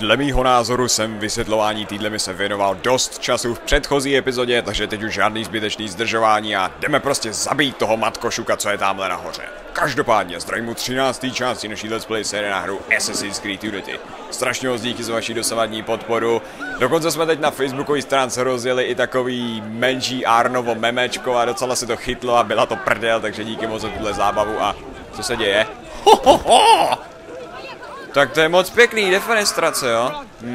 dle mýho názoru jsem vysvětlování téhle mise věnoval dost času v předchozí epizodě, takže teď už žádný zbytečný zdržování a jdeme prostě zabít toho matkošuka, co je tamhle nahoře. Každopádně zdravím u 13. části naší Let's Play série na hru Assassin's Creed Unity. Strašně moc díky za vaši dosavadní podporu. Dokonce jsme teď na facebookové stránce rozjeli i takový menší Arnovo memečko a docela se to chytlo a byla to prdel, takže díky moc za tuhle zábavu a co se děje? Ho, ho, ho! Tak to je moc pěkný, defenestrace, jo?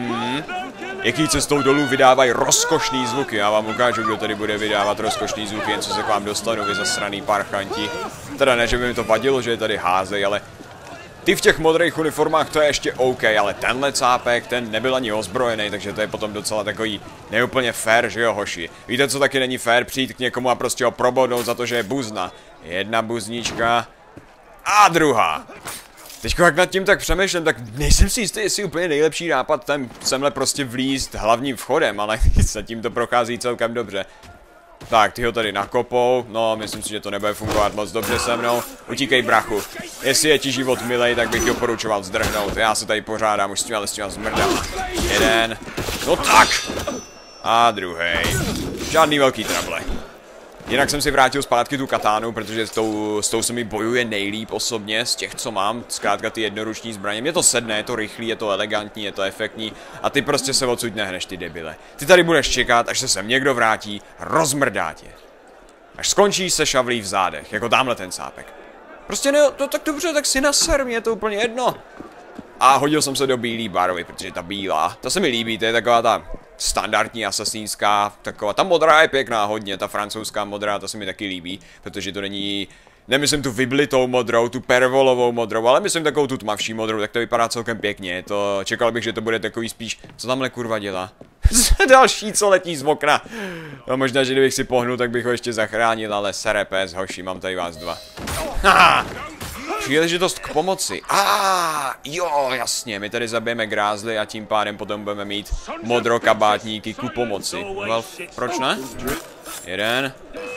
Jaký cestou dolů vydávají rozkošný zvuky. Já vám ukážu, kdo tady bude vydávat rozkošný zvuky, jen co se k vám dostanu, vy zasraný parchanti. Teda ne, že by mi to vadilo, že je tady házej, ale ty v těch modrých uniformách to je ještě OK, ale tenhle cápek, ten nebyl ani ozbrojený, takže to je potom docela takový neúplně fair, že jo, hoši. Víte, co taky není fair? Přijít k někomu a prostě ho probodnout za to, že je buzna. Jedna buznička a druhá. Teď jak nad tím tak přemýšlím, tak nejsem si jistý, jestli úplně nejlepší nápad ten semhle prostě vlízt hlavním vchodem, ale zatím to prochází celkem dobře. Tak, ty ho tady nakopou, no myslím si, že to nebude fungovat moc dobře se mnou. Utíkej, brachu. Jestli je ti život milej, tak bych doporučoval zdrhnout. Já se tady pořádám už s těma zmrdama. Jeden, no tak. A druhý. Žádný velký trable. Jinak jsem si vrátil zpátky tu katánu, protože s tou se mi bojuje nejlíp osobně z těch, co mám. Zkrátka ty jednoruční zbraně. Mě to sedne, je to rychlý, je to elegantní, je to efektní. A ty prostě se odsud nehneš, ty debile. Ty tady budeš čekat, až se sem někdo vrátí, rozmrdá tě. Až skončíš se šavlí v zádech, jako tamhle ten sápek. Prostě ne, to tak dobře, tak si naser, mě je to úplně jedno. A hodil jsem se do bílé barvy, protože ta bílá, ta se mi líbí, to je taková ta standardní asasínská, taková, ta modrá je pěkná hodně, ta francouzská modrá, ta se mi taky líbí, protože to není, nemyslím tu vyblitou modrou, tu pervolovou modrou, ale myslím takovou tu tmavší modrou, tak to vypadá celkem pěkně, to, čekal bych, že to bude takový spíš, co tamhle kurva dělá? Další, co letí z okna. No možná, že kdybych si pohnul, tak bych ho ještě zachránil, ale serepes, hoši, mám tady vás dva. Haha! Příležitost k pomoci. Jo, jasně, my tady zabijeme grázly a tím pádem potom budeme mít modrokabátníky ku pomoci. Well, proč ne? Jeden.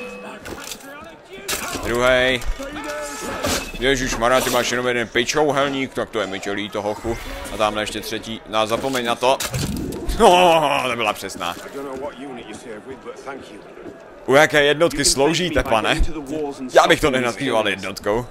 Druhý. Ježišmarja, ty máš jenom jeden pičouhelník, tak to je mi líto, hochu. A tamhle ještě třetí. No, zapomeň na to. To byla přesná. U jaké jednotky sloužíte, pane? Já bych to nenazýval jednotkou.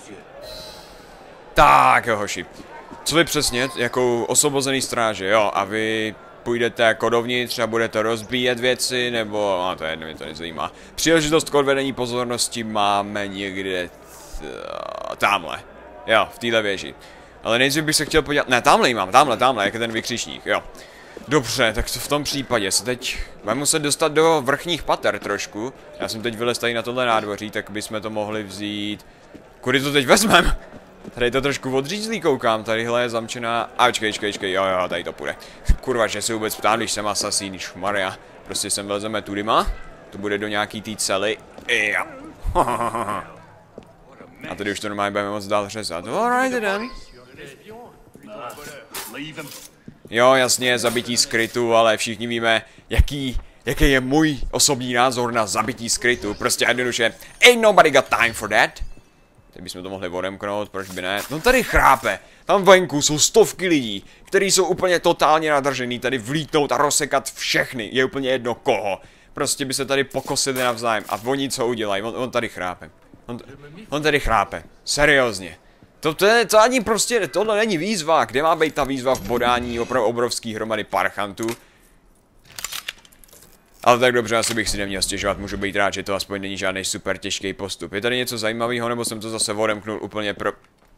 Tak jo, hoši. Co vy přesně, jako osvobozený stráže, jo, a vy půjdete jako dovnitř a budete rozbíjet věci, nebo, to je jedno, mě to nezajímá. Příležitost k odvedení pozornosti máme někde, tamhle, jo, v téhle věži. Ale nejdřív bych se chtěl podívat, ne, tamhle ji mám, tamhle, jak je ten vykřičník, jo. Dobře, tak v tom případě se teď budeme muset dostat do vrchních pater trošku. Já jsem teď vylez tady na tohle nádvoří, tak bychom to mohli vzít. Kudy to teď vezmeme? Tady to trošku odřízlý koukám, tadyhle je zamčená. A počkej, jo, tady to půjde. Kurva, že se vůbec ptám, když jsem asasín, šmarja. Prostě sem vlezeme tudyma. To bude do nějaký té cely. Jo. A tady už to normálně budeme moc dál řezat. Alright then. Jo, jasně, zabití skrytu, ale všichni víme, jaký je můj osobní názor na zabití skrytu. Prostě jednoduše, ain't nobody got time for that. Teď bychom to mohli odemknout, proč by ne? No tady chrápe, tam venku jsou stovky lidí, kteří jsou úplně totálně nadržený, tady vlítnout a rozsekat všechny, je úplně jedno koho. Prostě by se tady pokosili navzájem a oni co udělají, on tady chrápe. On tady chrápe, seriózně. To ani prostě, tohle není výzva, kde má být ta výzva v bodání opravdu obrovský hromady parchantů. Ale tak dobře, asi bych si neměl stěžovat, můžu být rád, že to aspoň není žádný super těžký postup. Je tady něco zajímavého, nebo jsem to zase odemknul úplně pro...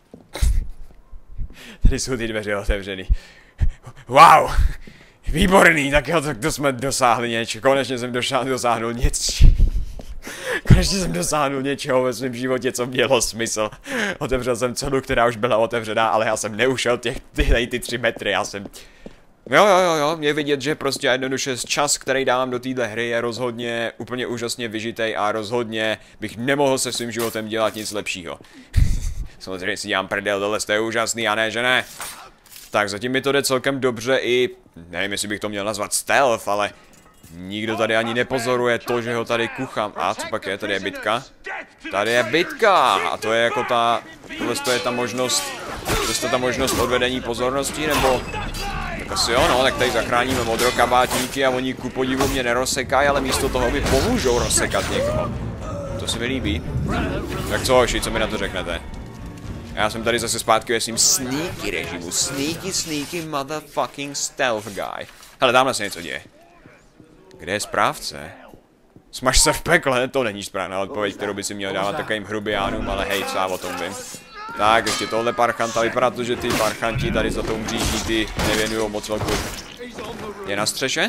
Tady jsou ty dveře otevřený. Wow! Výborný, tak jo, tak to jsme dosáhli něčeho, konečně jsem dosáhnul Konečně jsem dosáhnul něčeho ve svém životě, co mělo smysl. Otevřel jsem celu, která už byla otevřená, ale já jsem neušel ty 3 metry, já jsem... Jo, je vidět, že prostě jednoduše čas, který dávám do téhle hry, je rozhodně úplně úžasně vyžitej a rozhodně bych nemohl se svým životem dělat nic lepšího. Samozřejmě si dělám prdel, tohle je úžasný, a ne, že ne. Tak zatím mi to jde celkem dobře i, nevím, jestli bych to měl nazvat stealth, ale nikdo tady ani nepozoruje to, že ho tady kuchám. A co pak je, tady je bitka? Tady je bitka! A to je jako tohle je ta možnost odvedení pozornosti, nebo... Tak asi jo, no, tak tady zachráníme modrokabátníky a oni ku podivu mě nerozsekají, ale místo toho mi pomůžou rozsekat někoho. To se mi líbí. Tak co, hoši, co mi na to řeknete? Já jsem tady zase zpátky ve svým sneaky režimu. Sneaky motherfucking stealth guy. Hele, tamhle se něco děje. Kde je správce? Smaž se v pekle, to není správná odpověď, kterou by si měl dávat takovým hrubiánům, ale hej, co já o tom vím. Tak, ještě tohle parchanta, vypadá to, že ty parchanti tady za tou mříží ty nevěnujou moc velkou. Je na střeše?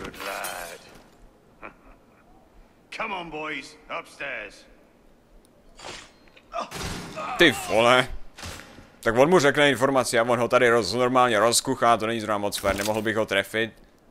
Ty vole. Tak on mu řekne informaci a on ho tady normálně rozkuchá, to není zrovna moc fér, nemohl bych ho trefit.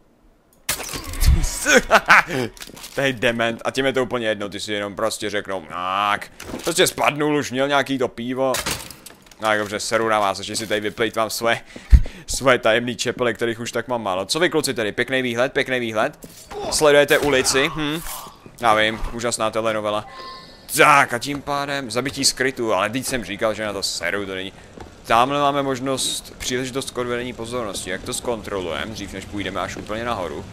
To je dement a tím je to úplně jedno, ty si jenom prostě řeknou, tak, prostě spadnul, už měl nějaký to pivo. No dobře, seru na vás, že si tady vyplejtvám svoje tajemný čepele, kterých už tak mám málo. Co vy kluci tady, pěkný výhled. Sledujete ulici, já vím, úžasná telenovela. Tak a tím pádem zabití skrytu, ale teď jsem říkal, že na to seru, to není. Tamhle máme příležitost k odvedení pozornosti, jak to zkontrolujeme, dřív než půjdeme až úplně nahoru.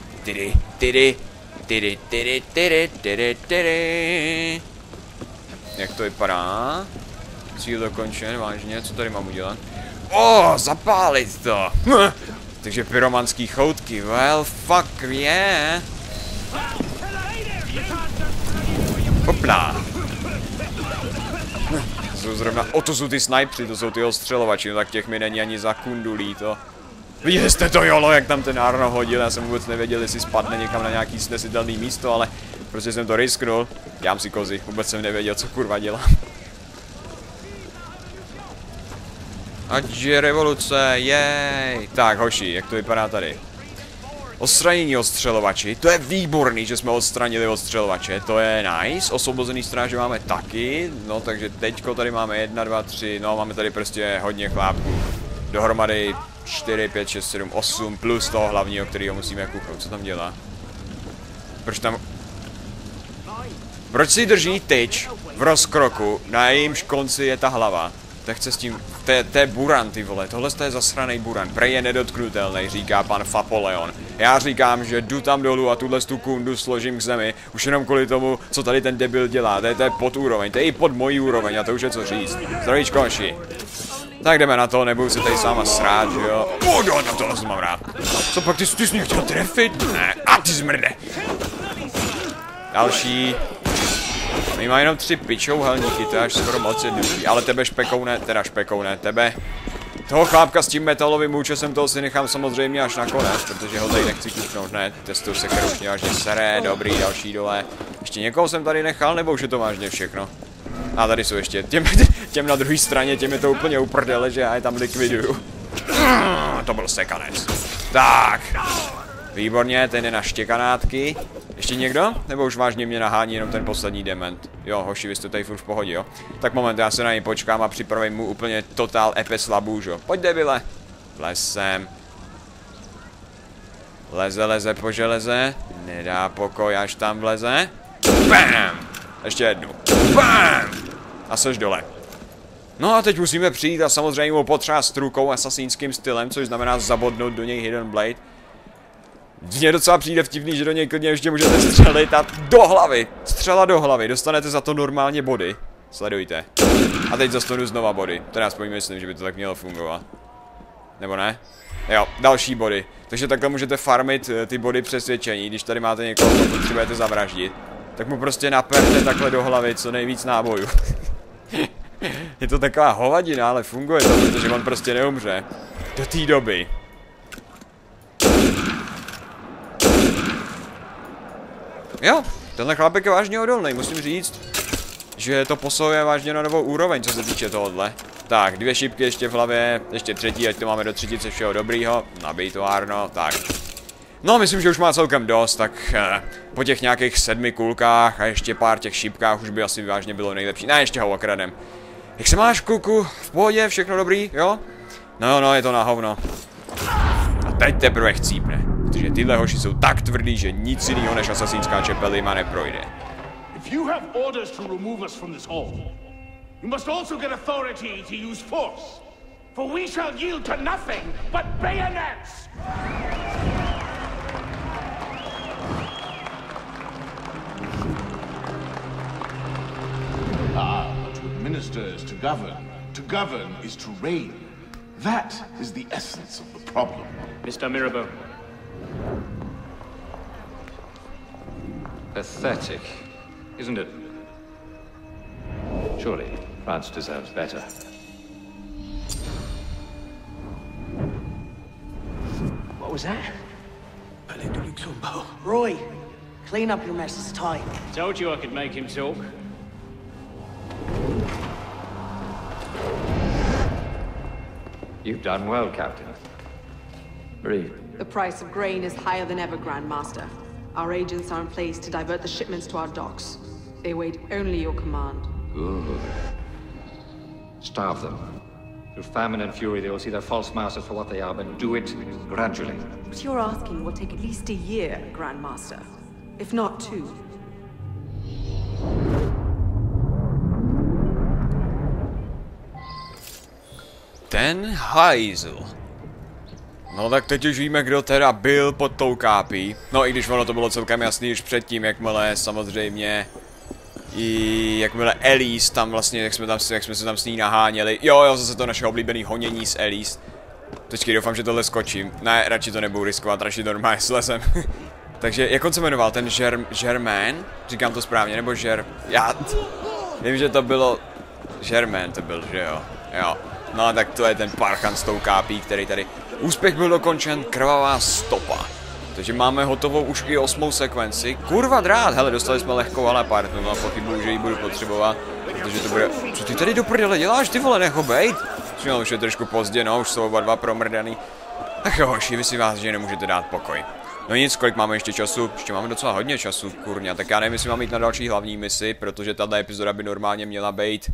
Jak to vypadá? Cíl dokončen, vážně, co tady mám udělat? Zapálit to! Takže pyromanský choutky, well, fuck yeah! Hopla! Jsou zrovna, to jsou ty snipři, to jsou ty ostřelovači, no tak těch mi není ani za kundulí, to. Viděli jste to jolo, jak tam ten Arno hodil, já jsem vůbec nevěděl, jestli spadne někam na nějaký snesitelný místo, ale prostě jsem to risknul. Dělám si kozy, vůbec jsem nevěděl, co kurva dělám. Ať je revoluce, jej! Tak hoši, jak to vypadá tady? Odstranění ostřelovači, to je výborný, že jsme odstranili ostřelovače, to je nice. Osvobozený stráže máme taky, no takže teďko tady máme 1, 2, 3, no máme tady prostě hodně chlápků. Dohromady 4, 5, 6, 7, 8 plus toho hlavního, kterýho musíme kuchnout. Co tam dělá? Proč si drží tyč v rozkroku, na jejímž konci je ta hlava? Tak chce s tím, to je buran, ty vole, tohle je zasranej buran, prej je nedotknutelný, říká pan Fapoleon. Já říkám, že jdu tam dolů a tuhle tu kundu složím k zemi, už jenom kvůli tomu, co tady ten debil dělá, to je pod úroveň, to je i pod mojí úroveň a to už je co říct. Zdravíčko, hoši. Tak jdeme na to, nebudu si tady sama srát, že jo? Na tohle jsem mám rád. Co pak, ty jsi mě chtěl trefit? Ne, a ty zmrde. Další. My má jenom 3 pičouhelníky, to je až skoro moc jednoduchý, ale tebe špekoune, tebe. Toho chlápka s tím metalovým účesem, toho si nechám samozřejmě až nakonec, protože ho tady nechci kuchnout, ne, testuju se kroušně vážně sere, dobrý, další dole. Ještě někoho jsem tady nechal, nebo už je to vážně všechno? A tady jsou ještě, těm na druhé straně, těm je to úplně uprdele, že já je tam likviduju. To byl sekanec. Tak. Výborně, ten je na štěkanátky. Ještě někdo? Nebo už vážně mě nahání jenom ten poslední dement? Jo, hoši, vy jste tady furt v pohodě, jo? Tak moment, já se na něj počkám a připravím mu úplně totál epes labůžo. Pojď, debile. Vlez sem. Leze po železe. Nedá pokoj, až tam vleze. Bam! Ještě jednu. Bam! A seš dole. No a teď musíme přijít a samozřejmě mu potřást rukou asasínským stylem, což znamená zabodnout do něj Hidden Blade. Mně docela přijde vtipný, že do něj klidně ještě můžete střelit a do hlavy. Střela do hlavy, dostanete za to normálně body. Sledujte. A teď dostanu znova body. Teda aspoň myslím, že by to tak mělo fungovat. Nebo ne? Jo, další body. Takže takhle můžete farmit ty body přesvědčení, když tady máte někoho, koho potřebujete zavraždit. Tak mu prostě naperte takhle do hlavy co nejvíc nábojů. Je to taková hovadina, ale funguje to, protože on prostě neumře. Do té doby. Jo, tenhle chlápek je vážně odolný, musím říct, že to posiluje vážně na novou úroveň, co se týče tohohle. Tak, 2 šipky ještě v hlavě, ještě 3, ať to máme do 30 všeho dobrýho, nabij to Arno, tak. No, myslím, že už má celkem dost, tak po těch nějakých 7 kulkách a ještě pár těch šipkách už by asi vážně bylo nejlepší. Ne, ještě ho okradem. Jak se máš, kluku? V pohodě, všechno dobrý, jo? No, je to na hovno. A teď teprve chcípne. Protože tyhle hoši jsou tak tvrdý, že nic jiného než asasínská čepelima neprojde. If you have orders to remove us from this hall, you must also get authority to use force. for we shall yield to nothing but bayonets! Ah, but to administer is to govern. To govern is to reign. That is the essence of the problem. Mr. Mirabeau. Pathetic, isn't it? Surely France deserves better. What was that? Palais de Luxembourg. Roy, clean up your mess. It's time. Told you I could make him talk. You've done well, Captain. Breathe. The price of grain is higher than ever, Grand Master. Our agents are in place to divert the shipments to our docks. They await only your command. Good. Starve them. Through famine and fury, they will see their false masters for what they are, but do it gradually. What you're asking will take at least a year, Grand Master. If not two. Ten hajzl. No tak teď už víme, kdo teda byl pod tou kápí. No i když ono to bylo celkem jasný už předtím, jakmile samozřejmě jakmile Elise tam vlastně, jak jsme se tam s ní naháněli. Jo, zase to naše oblíbené honění s Elise. Počkej, doufám, že tohle skočím. Ne, radši to nebudu riskovat, radši normálně slezem. Takže, jak on se jmenoval, ten Germain? Říkám to správně, nebo já vím, že to bylo Germain, to byl, že jo? Jo. No tak to je ten parchan s tou kápí, který tady... Úspěch byl dokončen, krvavá stopa. Takže máme hotovou už i 8. sekvenci. Kurva drát, hele, dostali jsme lehkou halepartu, no pochybuju, že ji budu potřebovat. Protože to bude... Co ty tady do prdele děláš, ty vole, nech ho bejt? No, už je trošku pozdě, no, už jsou oba dva promrdaný. Ach jo, hoši, vy si vás, že nemůžete dát pokoj. No nic, kolik máme ještě času? Ještě máme docela hodně času, kurňa, tak já nevím, jestli mám jít na další hlavní misi, protože tato epizoda by normálně měla být...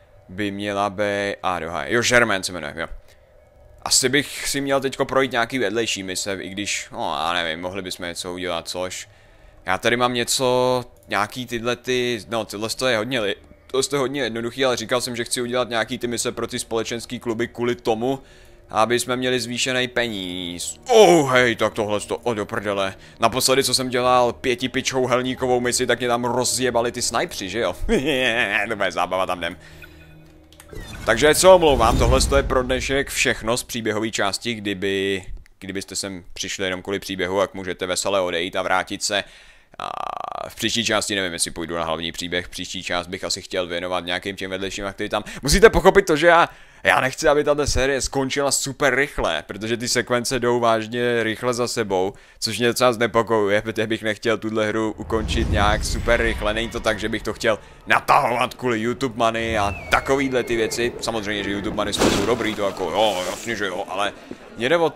jo, Germain se jmenuje, jo. Asi bych si měl teďko projít nějaký vedlejší mise, i když, no já nevím, mohli bychom něco udělat, což... Já tady mám něco, nějaký tohle je hodně jednoduchý, ale říkal jsem, že chci udělat nějaký ty mise pro ty společenský kluby kvůli tomu, aby jsme měli zvýšený peníz. Hej, tak tohle do prdele. Naposledy, co jsem dělal 5pičou helníkovou misi, tak mě tam rozjebali ty snajpři, že jo? To bude zábava, tam jdem. Takže co omlouvám, tohle je pro dnešek všechno z příběhové části, kdybyste sem přišli jenom kvůli příběhu, jak můžete vesele odejít a vrátit se. A v příští části nevím, jestli půjdu na hlavní příběh, příští část bych asi chtěl věnovat nějakým těm vedlejším aktivitám. Musíte pochopit to, že já nechci, aby tato série skončila super rychle, protože ty sekvence jdou vážně rychle za sebou, což mě docela znepokojuje, protože bych nechtěl tuhle hru ukončit nějak super rychle. Není to tak, že bych to chtěl natahovat kvůli YouTube money a takovýhle ty věci. Samozřejmě, že YouTube money jsou dobrý, to jako jo, jasně, že jo, ale mě jde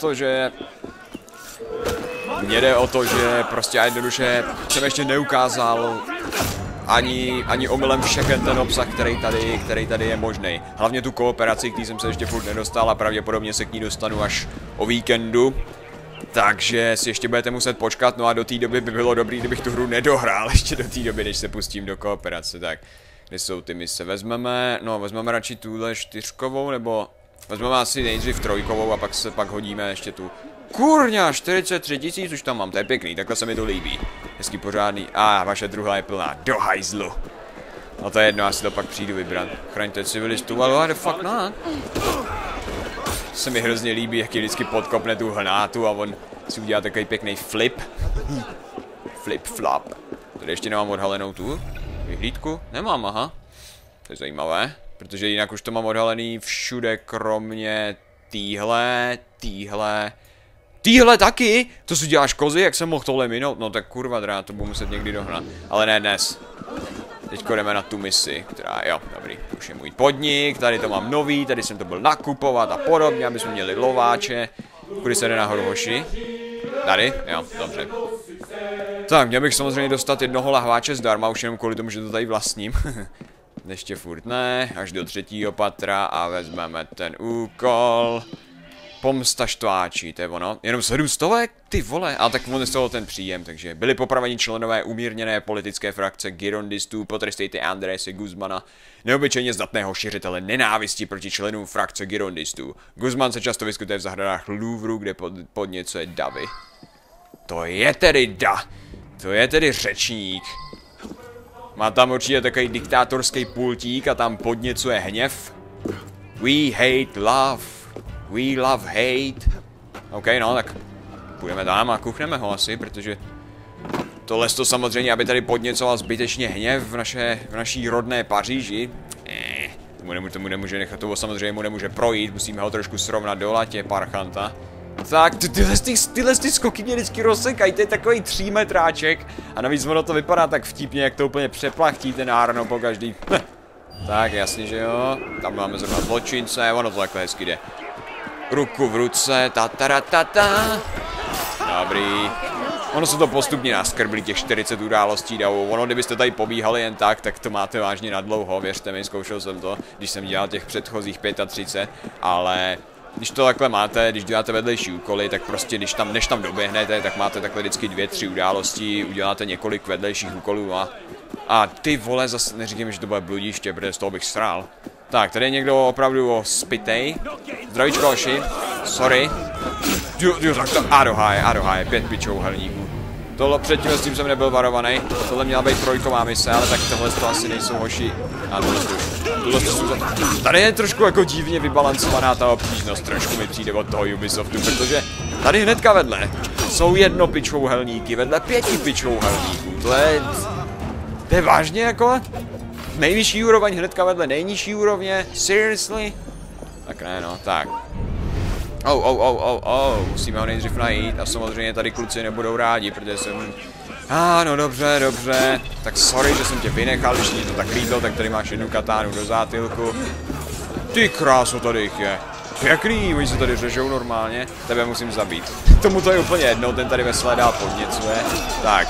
o to, že prostě já jednoduše jsem ještě neukázal ani omylem všechen ten obsah, který tady je možný. Hlavně tu kooperaci, který jsem se ještě furt nedostal a pravděpodobně se k ní dostanu až o víkendu. Takže si ještě budete muset počkat, no a do té doby by bylo dobrý, kdybych tu hru nedohrál ještě do té doby, než se pustím do kooperace. Tak, kde jsou ty mise? Vezmeme radši tuhle 4kovou, nebo vezmeme asi nejdřív 3kovou a pak hodíme ještě tu. Kurňa, 43 000 už tam mám, to je pěkný, takhle se mi to líbí. Hezky pořádný. Vaše druhá je plná, do hajzlu. No to je jedno, já si to pak přijdu vybrat. Chraňte civilistů, ale the fuck not. Se mi hrozně líbí, jak je vždycky podkopne tu hnátu a on si udělá takový pěkný flip. Flip flop. Tady ještě nemám odhalenou tu vyhlídku? Nemám, aha. To je zajímavé, protože jinak už to mám odhalený všude, kromě Týhle taky? To si děláš kozy, jak jsem mohl tohle minout? No tak kurva drát, to budu muset někdy dohnat. Ale ne dnes. Teďko jdeme na tu misi, která, jo, dobrý, už je můj podnik, tady to mám nový, tady jsem to byl nakupovat a podobně, aby jsme měli lováče. Kudy se jde nahoru, hoši? Tady? Jo, dobře. Tak, měl bych samozřejmě dostat jednoho lahváče zdarma, už jenom kvůli tomu, že to tady vlastním. Ještě furt ne, až do 3. patra a vezmeme ten úkol. Pomsta štváčí, to je ono. Jenom 700? Ty vole. A tak on z toho ten příjem, takže byli popraveni členové umírněné politické frakce Girondistů, potrestejte Andrese Guzmana, neobyčejně zdatného šiřitele nenávisti proti členům frakce Girondistů. Guzman se často vyskytuje v zahradách Louvru, kde podněcuje davy. To je tedy řečník. Má tam určitě takový diktátorský pultík a tam podněcuje hněv. We hate love. We love hate. OK, no, tak půjdeme tam a kuchneme ho asi, protože tohle to samozřejmě, aby tady podněcoval zbytečně hněv v naší rodné Paříži. Tomu nemůže nechat, toho samozřejmě mu nemůže projít, musíme ho trošku srovnat do latě, parchanta. Tak, tyhle skoky mě vždycky rozsekají, to je takový 3metráček a navíc ono to vypadá tak vtipně, jak to úplně přeplachtí ten Arno po každý. Tak, jasně, že jo, tam máme zrovna zločince, ono to takhle hezky jde. Ruku v ruce, ta. Dobrý. Ono se to postupně naskrblí, těch 40 událostí davů. Ono, kdybyste tady pobíhali jen tak to máte vážně na dlouho, věřte mi, zkoušel jsem to, když jsem dělal těch předchozích 35, ale když to takhle máte, když děláte vedlejší úkoly, tak prostě než tam doběhnete, tak máte takhle vždycky 2-3 události, uděláte několik vedlejších úkolů a ty vole, zase neříkám, že to bude bludiště, protože z toho bych srál. Tak, tady je někdo opravdu spitej. Zdravíčko, hoši. Sorry. Tak to Adoháje, 5 pičouhelníků. Tohle předtím s tím jsem nebyl varovaný. Tohle měla být trojková mise, ale tak tohle to asi nejsou hoši. A tohle to jsou tady je trošku jako divně vybalancovaná ta obtížnost. Trošku mi přijde od toho Ubisoftu, protože tady hnedka vedle jsou 1 pičouhelníky, vedle 5 pičouhelníků. To je vážně jako nejvyšší úroveň hnedka vedle nejnižší úrovně? Seriously? Tak ne, no, tak. Musíme ho nejdřív najít a samozřejmě tady kluci nebudou rádi, protože jsem... no dobře. Tak sorry, že jsem tě vynechal, když ti to tak líto, tak tady máš 1 katánu do zátylku. Ty kráso, tady jich je. Pěkný, oni se tady řežou normálně. Tebe musím zabít. Tomu to je úplně jedno, ten tady veselé dál podněcuje. Tak.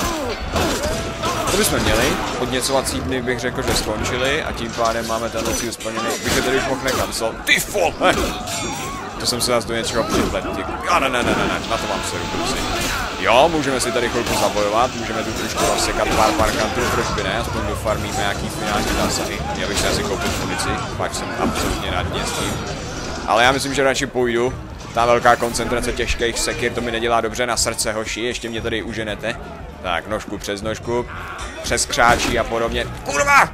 To bychom měli, podněcovací dny bych řekl, že skončili a tím pádem máme tenhle cíl splněný, bych je tady už mohl nekancel. Ty vole! To jsem se nás do něčeho připlet. Ne, na to mám seru, kluci. Jo, můžeme si tady chvilku zabojovat, můžeme tu trošku rozsekat pár parkantů, proč by ne, aspoň dofarmíme nějaký finální zásahy. Já bych si asi koupil munici, pak jsem absolutně na dně s tím. Ale já myslím, že radši půjdu. Ta velká koncentrace těžkých sekir, to mi nedělá dobře na srdce, hoši, ještě mě tady uženete. Tak, nožku, přes křáčí a podobně. Kurva!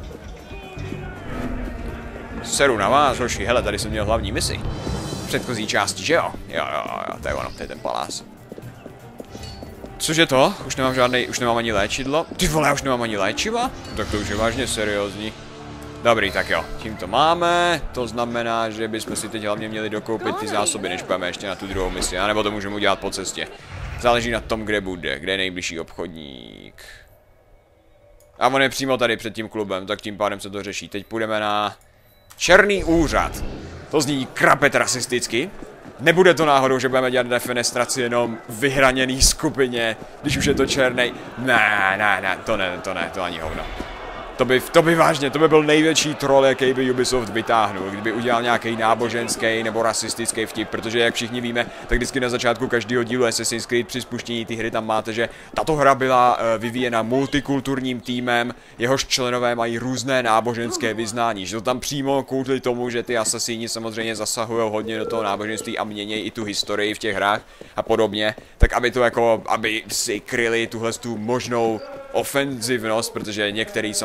Seru na vás, hoši, hele, tady jsem měl hlavní misi. V předchozí části, že jo? Jo, to je ono, to je ten palác. Cože to? Už nemám ani léčidlo. Ty vole, já už nemám ani léčiva? Tak to už je vážně seriózní. Dobrý, tak jo, tím to máme, to znamená, že bychom si teď hlavně měli dokoupit ty zásoby, než půjdeme ještě na tu druhou misi, anebo to můžeme udělat po cestě. Záleží na tom, kde je nejbližší obchodník. A on je přímo tady před tím klubem, tak tím pádem se to řeší. Teď půjdeme na Černý úřad. To zní krapet rasisticky. Nebude to náhodou, že budeme dělat defenestraci jenom vyhraněný skupině, když už je to černej. Ne, to ani hovno. To by vážně, to by byl největší troll, jaký by Ubisoft vytáhnul, kdyby udělal nějaký náboženský nebo rasistický vtip, protože jak všichni víme, tak vždycky na začátku každého dílu Assassin's Creed při spuštění té hry tam máte, že tato hra byla vyvíjena multikulturním týmem, jehož členové mají různé náboženské vyznání, že to tam přímo kvůli tomu, že ty asasíni samozřejmě zasahují hodně do toho náboženství a měnějí i tu historii v těch hrách a podobně, tak aby to jako, aby si kryli tuhle tu možnou ofenzivnost, protože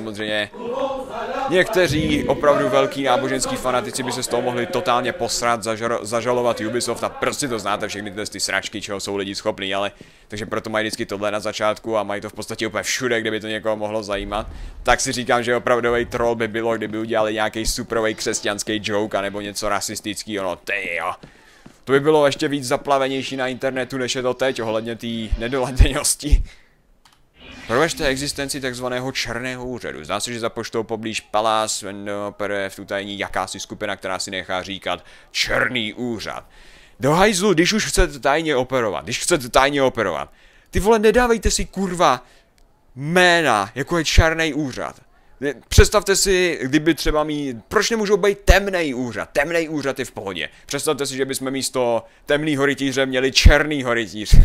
někteří opravdu velký náboženský fanatici by se z toho mohli totálně posrat, zažalovat Ubisoft a prostě to znáte všechny ty sračky, čeho jsou lidi schopní, ale takže proto mají vždycky tohle na začátku a mají to v podstatě úplně všude, kde by to někoho mohlo zajímat. Tak si říkám, že opravdový troll by bylo, kdyby udělali nějaký superový křesťanský joke nebo něco rasistického, no tyjo. To by bylo ještě víc zaplavenější na internetu, než je to teď ohledně té nedoladěnosti. Proveďte existenci takzvaného Černého úřadu. Zdá se, že za poštou poblíž Palác operuje v tutajní jakási skupina, která si nechá říkat Černý úřad. Do hajzlu, když už chcete tajně operovat, ty vole, nedávejte si kurva jména, jako je Černý úřad. Představte si, kdyby třeba proč nemůžou být temnej úřad? Temnej úřad je v pohodě. Představte si, že bychom místo temnýho rytíře měli černýho rytíře.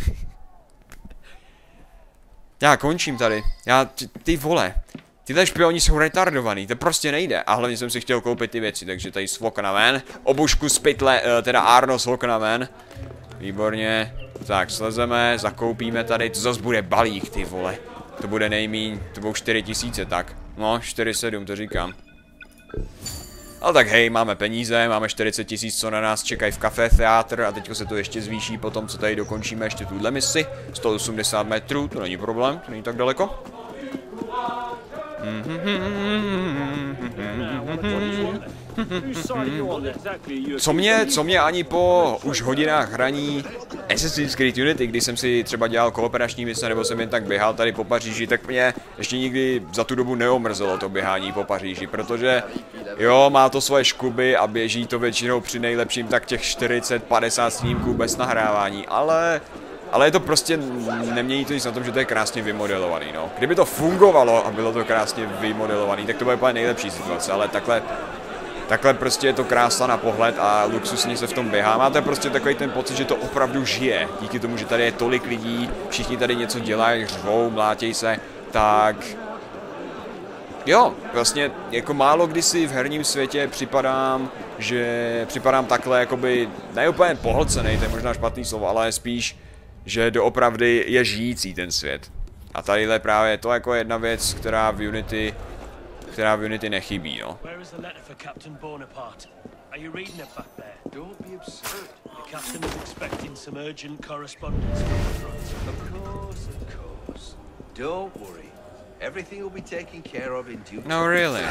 Já končím tady. Ty vole. Tyhle špioni jsou retardovaný, to prostě nejde. A hlavně jsem si chtěl koupit ty věci, takže tady z okna ven. Obušku z pytle, teda Arno z okna ven. Výborně. Tak, slezeme, zakoupíme tady, to zase bude balík, ty vole. To bude nejmíň, to budou 4000, tak. No, 4,7 to říkám. Ale tak hej, máme peníze, máme 40 000, co na nás čekají v Café Theater a teďko se to ještě zvýší po tom, co tady dokončíme ještě tuhle misi. 180 metrů, to není problém, to není tak daleko. Co mě ani po už hodinách hraní Assassin's Creed Unity, kdy jsem si třeba dělal kooperační mise, nebo jsem jen tak běhal tady po Paříži, tak mě ještě nikdy za tu dobu neomrzelo to běhání po Paříži, protože jo, má to svoje škuby a běží to většinou při nejlepším tak těch 40-50 snímků bez nahrávání, ale je to prostě, nemění to nic na tom, že to je krásně vymodelovaný, no. Kdyby to fungovalo a bylo to krásně vymodelovaný, tak to bude úplně nejlepší situace, ale takhle prostě je to krása na pohled a luxusně se v tom běhá. Máte prostě takový ten pocit, že to opravdu žije. Díky tomu, že tady je tolik lidí, všichni tady něco dělají, řvou, mlátěj se, tak... Jo, vlastně jako málo kdy si v herním světě připadám takhle jakoby, ne úplně pohlcenej, to je možná špatný slovo, ale spíš, že doopravdy je žijící ten svět. A tadyhle právě je to jako jedna věc, která v Unity nechybí, no. No really.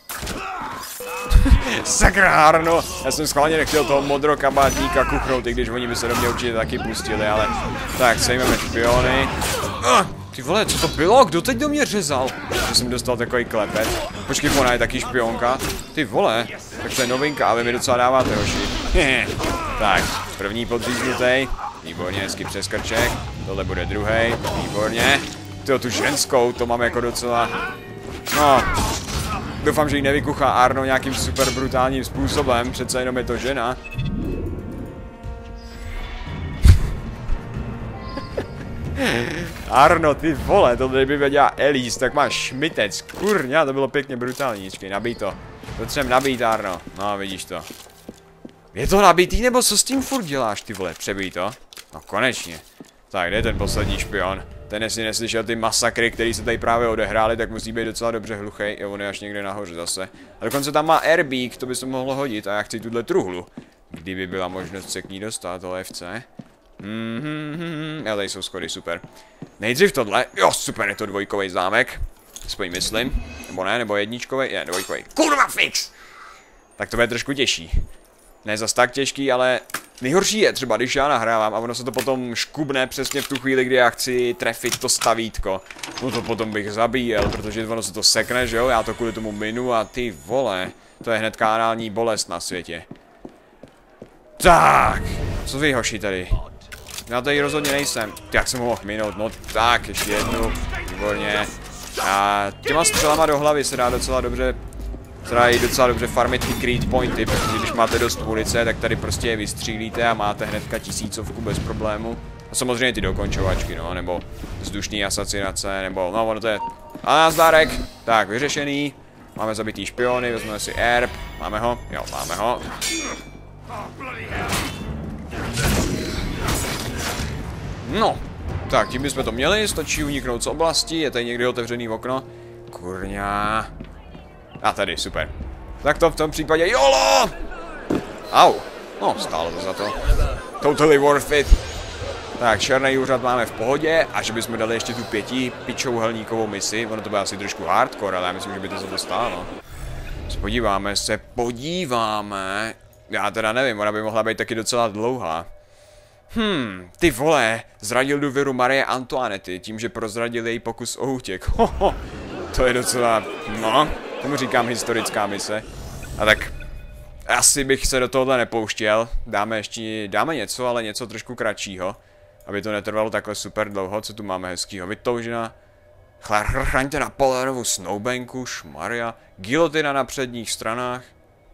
Sakra, Arno, já jsem schválně nechtěl toho modrokabátníka kuchnout, i když oni by se do mě určitě taky pustili, ale... Tak, sejmeme špiony. Ty vole, co to bylo? Kdo teď do mě řezal? Že jsem dostal takový klepet. Počkej, ona je taky špionka. Ty vole, tak to je novinka a vy mi docela dáváte, hoši. Tak, první podříznutej. Výborně, hezky přes krček. Tohle bude druhej. Výborně. Tyjo, tu ženskou, to mám jako docela... No... Doufám, že ji nevykuchá Arno nějakým super brutálním způsobem, přece jenom je to žena. Arno, ty vole, to kdyby věděla Elise, tak máš šmitec, kurňa, to bylo pěkně brutální, počkej, nabij to. Potřebujeme nabít, Arno, no vidíš to. Je to nabitý, nebo co s tím furt děláš, ty vole, přebij to? No konečně. Tak, kde je ten poslední špion? Ten jestli neslyšel ty masakry, které se tady právě odehrály, tak musí být docela dobře hluchej. Jo, on je až někde nahoře zase. A dokonce tam má airbag, to by se mohlo hodit a já chci tuhle truhlu. Kdyby byla možnost se k ní dostat, to FC. Jo, tady jsou schody, super. Nejdřív tohle, jo, super, je to dvojkový zámek. Aspoň myslím. Nebo ne, nebo jedničkový, je, dvojkový. Kurva fix! Tak to bude trošku těžší. Ne zas tak těžký, ale nejhorší je třeba, když já nahrávám a ono se to potom škubne přesně v tu chvíli, kdy já chci trefit to stavítko. No to potom bych zabíjel, protože ono se to sekne, že jo, já to kvůli tomu minu a ty vole, to je hned kanální bolest na světě. Tak, co vy hoši tady? Já tady rozhodně nejsem. Jak jsem ho mohl minout, no tak, ještě jednu, výborně. A těma střelama do hlavy se dá docela dobře farmit ty creed pointy, protože když máte dost munice, tak tady prostě je vystřílíte a máte hnedka 1000 bez problému. A samozřejmě ty dokončovačky, no, nebo vzdušný asasinace, nebo, no, ono to je... A názdárek! Tak, vyřešený. Máme zabitý špiony, vezmeme si erb. Máme ho? Jo, máme ho. No, tak, tím bychom to měli, stačí uniknout z oblasti, je tady někde otevřený okno. Kurňa. A tady, super. Tak to v tom případě, jolo! Au, no, stálo to za to. Totally worth it. Tak, černý úřad máme v pohodě a že bychom dali ještě tu 5pičouhelníkovou misi, ono to bude asi trošku hardcore, ale já myslím, že by to za to stálo. Podíváme. Já teda nevím, ona by mohla být taky docela dlouhá. Ty vole, zradil důvěru Marie Antoinety tím, že prozradil její pokus o útěk. Hoho, to je docela, no, tomu říkám historická mise. A tak, asi bych se do tohohle nepouštěl. Dáme něco, ale něco trošku kratšího. Aby to netrvalo takhle super dlouho. Co tu máme hezkýho? Vytoužena. Chraňte Napoleonovu snoubenku, šmarja. Gilotina na předních stranách.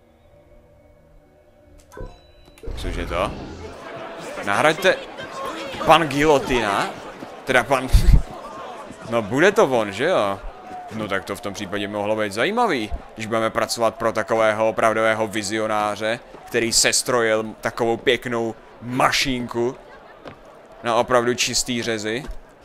Cože to? Nahraďte... Pan Gilotina? Teda pan... No bude to on, že jo? No tak to v tom případě mohlo být zajímavý, když budeme pracovat pro takového opravdového vizionáře, který sestrojil takovou pěknou mašínku na opravdu čistý řezy.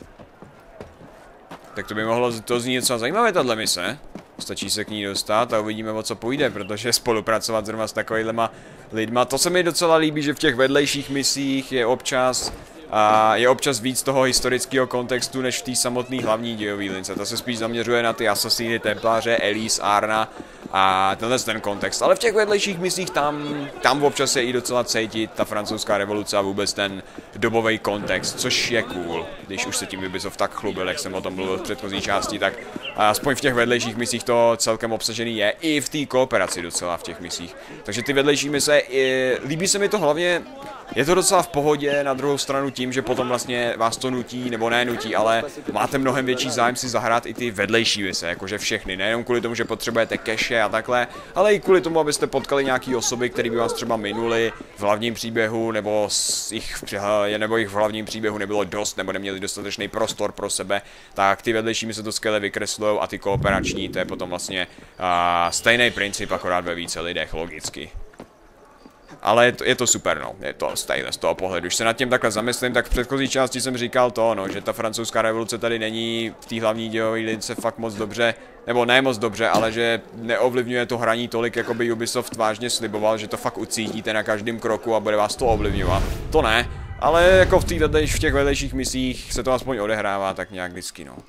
Tak to by mohlo to znít něco zajímavé, tahle mise. Stačí se k ní dostat a uvidíme, o co půjde, protože spolupracovat zrovna s takovýhlema lidma. To se mi docela líbí, že v těch vedlejších misích je občas víc toho historického kontextu, než v té samotné hlavní dějové lince. To se spíš zaměřuje na ty asasíny, templáře, Elise, Arna a tenhle ten kontext. Ale v těch vedlejších misích tam občas je i docela cítit ta francouzská revoluce a vůbec ten dobový kontext, což je cool. Když už se tím Ubisoft tak chlubil, jak jsem o tom mluvil v předchozí části, tak aspoň v těch vedlejších misích to celkem obsažený je. I v té kooperaci docela v těch misích. Takže ty vedlejší mise, líbí se mi to hlavně. Je to docela v pohodě, na druhou stranu tím, že potom vlastně vás to nutí, nebo ne nutí, ale máte mnohem větší zájem si zahrát i ty vedlejší mise, jakože všechny, nejenom kvůli tomu, že potřebujete cache a takhle, ale i kvůli tomu, abyste potkali nějaký osoby, které by vás třeba minuli v hlavním příběhu, nebo jich v hlavním příběhu nebylo dost, nebo neměli dostatečný prostor pro sebe, tak ty vedlejší mise to skvěle vykreslujou a ty kooperační, to je potom vlastně stejný princip, akorát ve více lidech, logicky. Ale je to super, no, je to stejné z toho pohledu. Když se nad tím takhle zamyslím, tak v předchozí části jsem říkal to, no, že ta francouzská revoluce tady není v té hlavní dějové lince fakt moc dobře, nebo ne moc dobře, ale že neovlivňuje to hraní tolik, jako by Ubisoft vážně sliboval, že to fakt ucítíte na každém kroku a bude vás to ovlivňovat. To ne, ale jako v těch vedlejších misích se to aspoň odehrává tak nějak vždycky, no.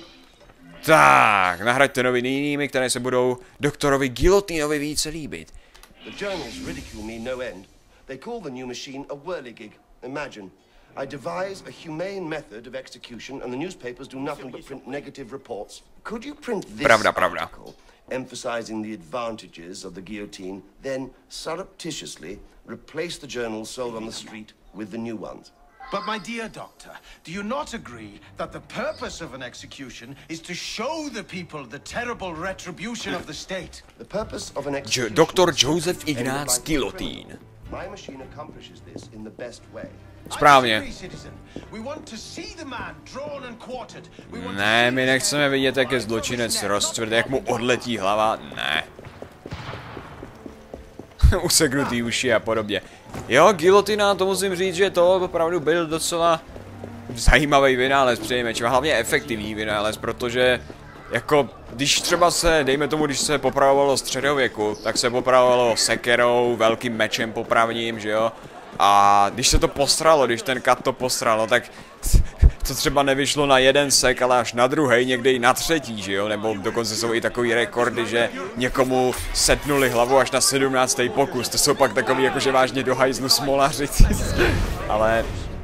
Tak, nahraďte noviny jinými, které se budou doktorovi Guillotinovi více líbit. The journals ridicule me no end. They call the new machine a whirligig. Imagine. I devise a humane method of execution and the newspapers do nothing but print negative reports. Could you print this article, emphasizing the advantages of the guillotine, then surreptitiously replace the journals sold on the street with the new ones? But my dear doctor, do you not agree that the purpose of an execution is to show the people the terrible retribution of the state? The purpose of an execution Dr. Joseph Ignác Guillotine. My machine accomplishes this in the best way. Správně. Ne, my nechceme vidět, jak je zločinec rozcvrt, jak mu odletí hlava, ne. Useknutý uši a podobně. Jo, Guillotina, to musím říct, že to opravdu byl docela zajímavý vynález přejmečem, a hlavně efektivní vynález, protože jako, když třeba se, dejme tomu, když se popravovalo středověku, tak se popravovalo sekerou, velkým mečem popravním, že jo? A když se to posralo, když ten kat to posralo, tak to třeba nevyšlo na jeden sek, ale až na druhý, někdy i na třetí, že jo? Nebo dokonce jsou i takový rekordy, že někomu setnuli hlavu až na 17. pokus. To jsou pak takový jakože vážně do hajzlu smolaři. Ale...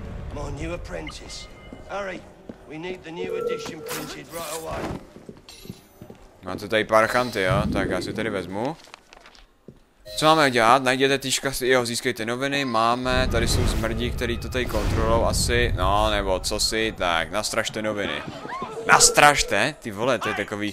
Máte tady parchanty, jo? Tak já si tady vezmu. Co máme dělat? Najděte týžka, jo, získejte noviny, máme, tady jsou zmrdí, který to tady kontrolou asi, no, nebo co si, tak, nastražte noviny. Nastražte? Ty vole, to je takový...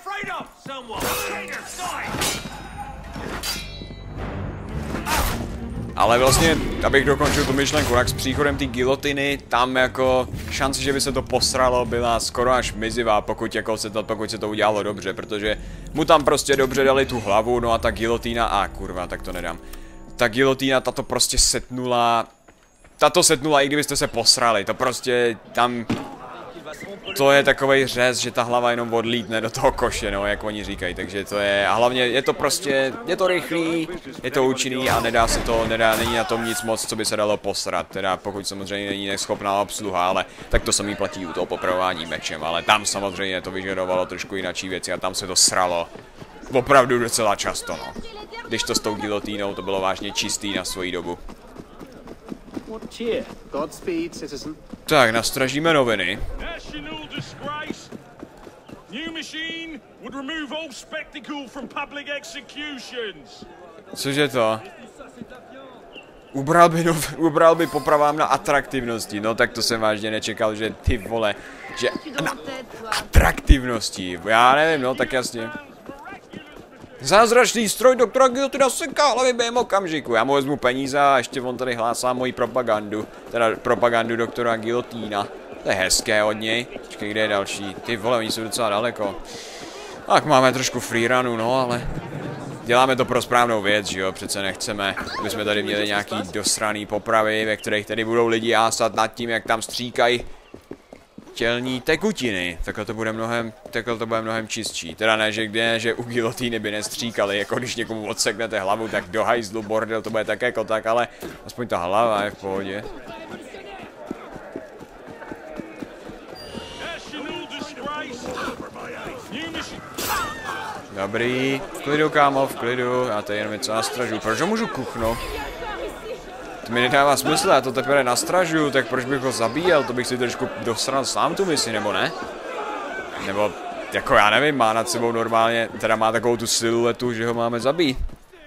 Ale vlastně, abych dokončil tu myšlenku, tak s příchodem té gilotiny, tam jako šance, že by se to posralo, byla skoro až mizivá, pokud se to udělalo dobře, protože mu tam prostě dobře dali tu hlavu, no a ta gilotína, kurva, tak to nedám. Ta gilotína, tato prostě setnula, i kdybyste se posrali, to prostě tam... To je takovej řez, že ta hlava jenom odlítne do toho koše, no, jak oni říkají, takže to je, a hlavně je to prostě, je to rychlý, je to účinný a není na tom nic moc, co by se dalo posrat, teda pokud samozřejmě není neschopná obsluha, ale tak to samý platí u toho popravování mečem, ale tam samozřejmě to vyžadovalo trošku jináčí věci a tam se to sralo opravdu docela často, no. Když to s tou gilotínou, to bylo vážně čistý na svoji dobu. Tak, nastražíme noviny. Cože to? ubral by popravám na atraktivnosti, no tak to jsem vážně nečekal, že ty vole, že na atraktivnosti, já nevím, no tak jasně. Zázračný stroj doktora Guillotina seká hlavy během okamžiku, já mu vezmu peníze a ještě on tady hlásá moji propagandu, teda propagandu doktora Guillotina. To je hezké od něj, počkej, kde je další, ty vole, oni jsou docela daleko. Tak máme trošku freerunu, no ale děláme to pro správnou věc, že jo, přece nechceme, aby jsme tady měli nějaký dosraný popravy, ve kterých tady budou lidi jásat nad tím, jak tam stříkají tělní tekutiny. Takhle to bude mnohem čistší. Teda ne, že u Guillotiny by nestříkali, jako když někomu odseknete hlavu, tak do hajzlu bordel, to bude tak jako tak, ale aspoň ta hlava je v pohodě. Dobrý, v klidu kámo, v klidu, já tady jenom něco nastražu, proč ho můžu kuchnout? To mi nedává smysl, já to teprve nastražuju, tak proč bych ho zabíjel, to bych si trošku dosral sám tu misi, nebo ne? Nebo, jako já nevím, má nad sebou normálně, teda má takovou tu siluetu, že ho máme zabít.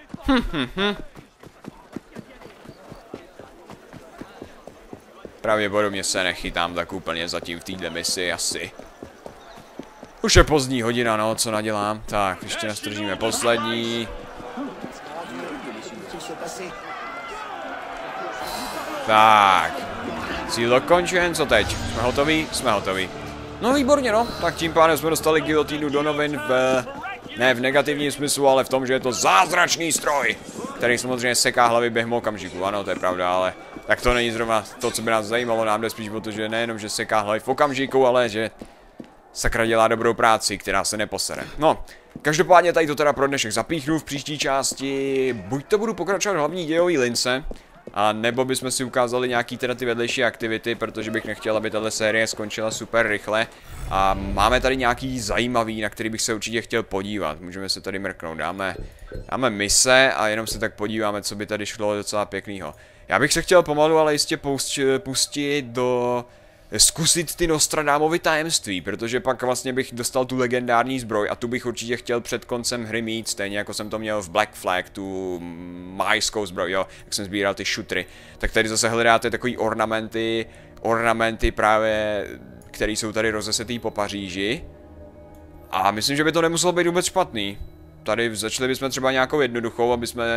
Pravděpodobně se nechytám tak úplně zatím v této misi, asi. Už je pozdní hodina, no, co nadělám? Tak, ještě nastržíme poslední. Tak. Cíl dokončen, co teď? Jsme hotoví? Jsme hotoví. No výborně, no. Tak tím pádem jsme dostali Guillotinu do novin ne v negativním smyslu, ale v tom, že je to zázračný stroj, který samozřejmě seká hlavy během okamžiku. Ano, to je pravda, ale tak to není zrovna to, co by nás zajímalo. Nám jde spíš o to, že nejenom, že seká hlavy v okamžiku, ale že sakra dělá dobrou práci, která se neposere. No, každopádně tady to teda pro dnešek zapíchnu v příští části. Buď to budu pokračovat v hlavní dějové lince, a nebo bychom si ukázali nějaký teda ty vedlejší aktivity, protože bych nechtěl, aby tato série skončila super rychle. A máme tady nějaký zajímavý, na který bych se určitě chtěl podívat. Můžeme se tady mrknout, dáme mise a jenom se tak podíváme, co by tady šlo docela pěknýho. Já bych se chtěl pomalu, ale jistě pustit do... zkusit ty Nostradamovy tajemství, protože pak vlastně bych dostal tu legendární zbroj a tu bych určitě chtěl před koncem hry mít, stejně jako jsem to měl v Black Flag, tu majskou zbroj, jo, jak jsem sbíral ty šutry. Tak tady zase hledáte takový ornamenty právě, které jsou tady rozesetý po Paříži. A myslím, že by to nemuselo být vůbec špatný. Tady začali bychom třeba nějakou jednoduchou,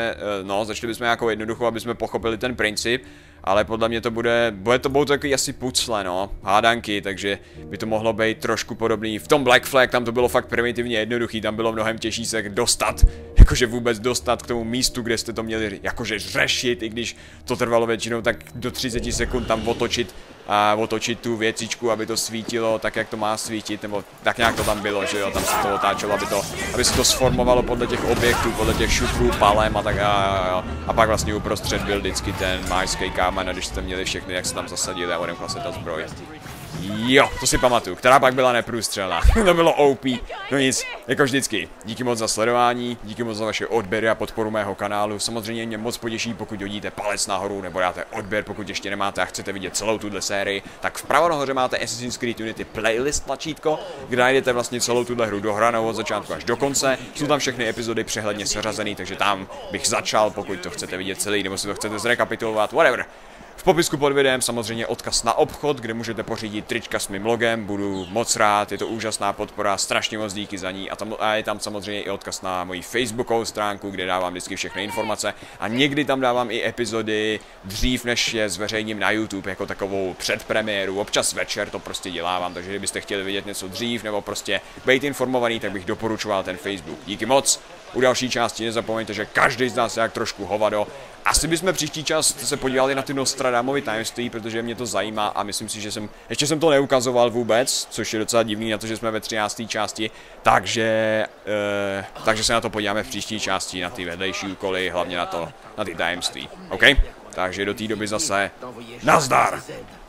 aby jsme pochopili ten princip, ale podle mě to budou takový asi pucle, no, hádanky, takže by to mohlo být trošku podobný. V tom Black Flag tam to bylo fakt primitivně jednoduchý, tam bylo mnohem těžší se dostat, jakože vůbec dostat k tomu místu, kde jste to měli jakože řešit, i když to trvalo většinou tak do 30 sekund tam otočit tu věcičku, aby to svítilo tak, jak to má svítit, nebo tak nějak to tam bylo, že jo, tam se to otáčelo, aby se to sformovalo podle těch objektů, podle těch šutrů, palem a tak a pak vlastně uprostřed byl vždycky ten majský kámen, a když jste měli všechny, jak se tam zasadili a odemkla se ta zbroj. Jo, to si pamatuju, která pak byla neprůstřelná. To bylo OP. No nic, jako vždycky. Díky moc za sledování, díky moc za vaše odběry a podporu mého kanálu. Samozřejmě mě moc potěší, pokud hodíte palec nahoru nebo dáte odběr, pokud ještě nemáte a chcete vidět celou tuhle sérii. Tak vpravo nahoře máte Assassin's Creed Unity playlist tlačítko, kde najdete vlastně celou tuhle hru dohranou od začátku až do konce. Jsou tam všechny epizody přehledně seřazený, takže tam bych začal, pokud to chcete vidět celý, nebo si to chcete zrekapitulovat, whatever. V popisku pod videem samozřejmě odkaz na obchod, kde můžete pořídit trička s mým logem, budu moc rád, je to úžasná podpora, strašně moc díky za ní a je tam samozřejmě i odkaz na moji facebookovou stránku, kde dávám vždycky všechny informace a někdy tam dávám i epizody dřív, než je zveřejním na YouTube jako takovou předpremiéru, občas večer to prostě dělávám, takže kdybyste chtěli vidět něco dřív nebo prostě být informovaný, tak bych doporučoval ten Facebook. Díky moc. U další části nezapomeňte, že každý z nás je jak trošku hovado. Asi bychom příští čas se podívali na ty Nostradamovy tajemství, protože mě to zajímá a myslím si, že ještě jsem to neukazoval vůbec, což je docela divný na to, že jsme ve 13. části, takže se na to podíváme v příští části, na ty vedlejší úkoly, hlavně na ty tajemství, OK? Takže do té doby zase nazdar!